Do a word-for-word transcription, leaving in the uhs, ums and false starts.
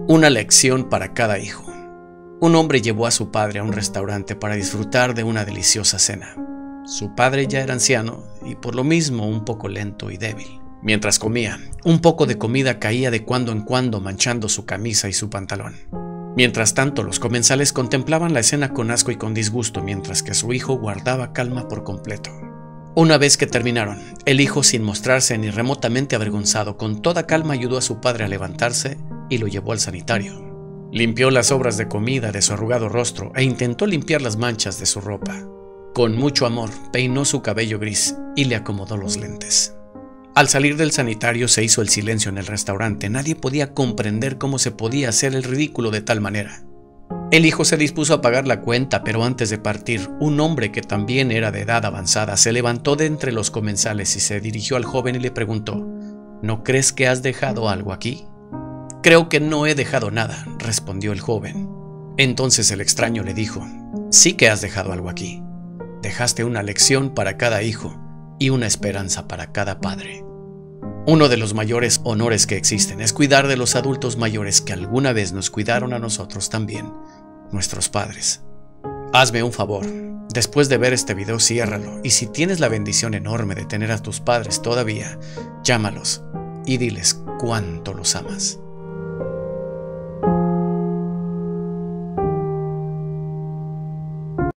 Una lección para cada hijo. Un hombre llevó a su padre a un restaurante para disfrutar de una deliciosa cena. Su padre ya era anciano y por lo mismo un poco lento y débil. Mientras comía, un poco de comida caía de cuando en cuando manchando su camisa y su pantalón. Mientras tanto, los comensales contemplaban la escena con asco y con disgusto, mientras que su hijo guardaba calma por completo. Una vez que terminaron, el hijo, sin mostrarse ni remotamente avergonzado, con toda calma ayudó a su padre a levantarse y lo llevó al sanitario. Limpió las sobras de comida de su arrugado rostro e intentó limpiar las manchas de su ropa. Con mucho amor, peinó su cabello gris y le acomodó los lentes. Al salir del sanitario se hizo el silencio en el restaurante. Nadie podía comprender cómo se podía hacer el ridículo de tal manera. El hijo se dispuso a pagar la cuenta, pero antes de partir, un hombre que también era de edad avanzada se levantó de entre los comensales y se dirigió al joven y le preguntó: ¿No crees que has dejado algo aquí? Creo que no he dejado nada, respondió el joven. Entonces el extraño le dijo: Sí que has dejado algo aquí. Dejaste una lección para cada hijo y una esperanza para cada padre. Uno de los mayores honores que existen es cuidar de los adultos mayores que alguna vez nos cuidaron a nosotros también, nuestros padres. Hazme un favor, después de ver este video ciérralo, y si tienes la bendición enorme de tener a tus padres todavía, llámalos y diles cuánto los amas.